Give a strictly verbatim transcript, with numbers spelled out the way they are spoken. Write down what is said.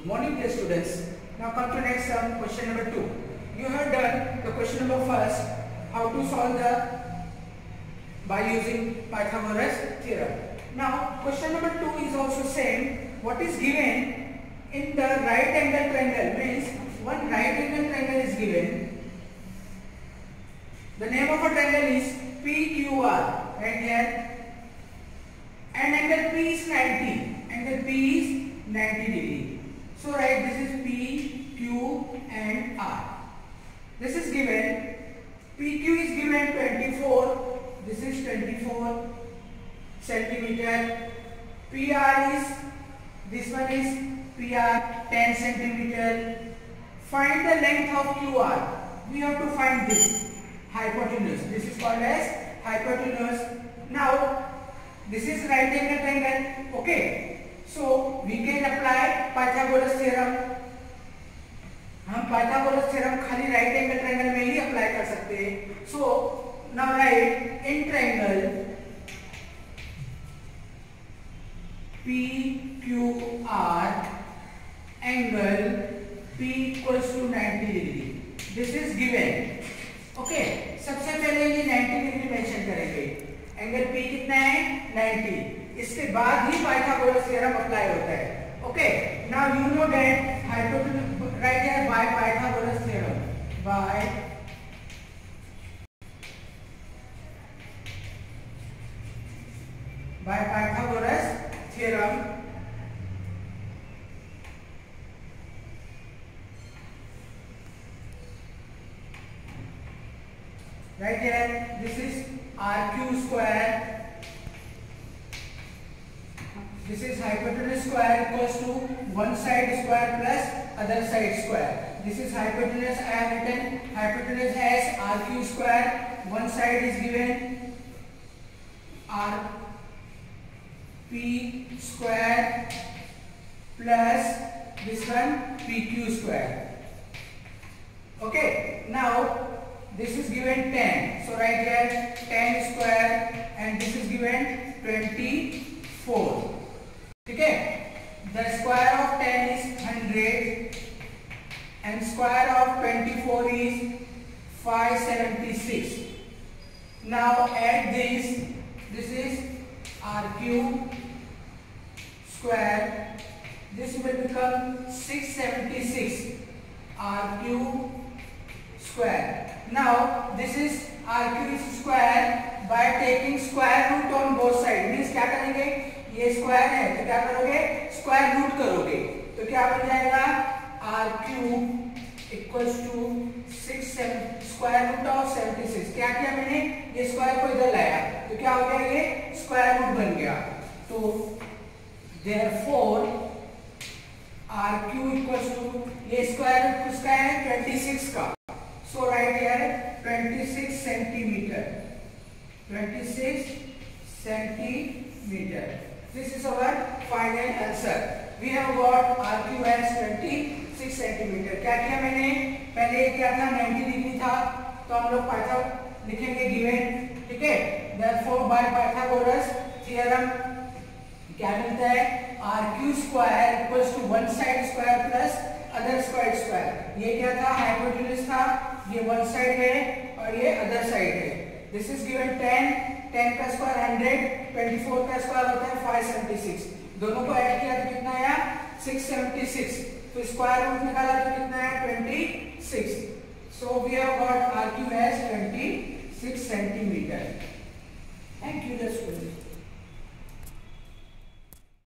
Morning, dear students. Now come to next sum, question number two. You have done the question number first, how to solve the by using Pythagoras theorem. Now question number two is also same. What is given in the right angle triangle means one right angle triangle is given. The name of a triangle is P Q R right here, and angle P is ninety. Angle P is ninety degree. So write this is P, Q and R. This is given. P Q is given twenty-four. This is twenty-four centimeter. P R is, this one is P R ten centimeter. Find the length of Q R. We have to find this hypotenuse. This is called as hypotenuse. Now this is right angle triangle. Okay. So we can apply Pythagoras theorem. हम Pythagoras theorem खाली right angle triangle में ही apply कर सकते हैं. So now write in triangle P Q R angle P equals to ninety degree. This is given. Okay. सबसे पहले ये ninety degree mention करेंगे. एंगल P कितना है? ninety. इसके बाद ही पाइथागोरस थ्योरम अप्लाई होता है. Okay. Now you know that hypotenuse right here by Pythagoras theorem. By by Pythagoras theorem right here this is R Q square. This is hypotenuse square equals to one side square plus other side square. This is hypotenuse. I have written hypotenuse as R Q square. One side is given R P square plus this one P Q square. Okay. Now this is given ten. So write here ten square and this is given twenty-four. Okay. The square of ten is one hundred and square of twenty-four is five hundred seventy-six. Now add this. This is R Q square. This will become six hundred seventy-six R Q square. Now this is R Q square by taking square root on both sides. Means क्या करेंगे? ये square है तो क्या करोगे? Square root करोगे तो क्या बन जाएगा? R Q equals to six square root of seventy six. क्या किया मैंने? ये स्क्वायर को इधर लाया तो क्या हो गया? ये स्क्वायर रूट बन गया. तो therefore R Q equals to ये स्क्वायर रूट किसका है? ट्वेंटी सिक्स का. So right here twenty six centimetre. Twenty six centimetre. This is our final answer. We have got R Q as twenty-six centimeter. क्या किया मैंने? पहले ये क्या था? ninety डिग्री था तो हम लोग पाइथा लिखेंगे given. ठीक है. Therefore by Pythagoras theorem क्या मिलता है? R Q square equals to one side square plus other side square. ये क्या था? हाइपोटेन्यूज था. ये one side है और ये other side है. This is given ten. ten का स्क्वायर one hundred, twenty-four का स्क्वायर होता है five hundred seventy-six. दोनों को ऐड किया तो कितना आया? six hundred seventy-six. तो स्क्वायर रूट निकाला तो कितना है? twenty-six. So we have got R Q as twenty-six centimeter. Thank you, students.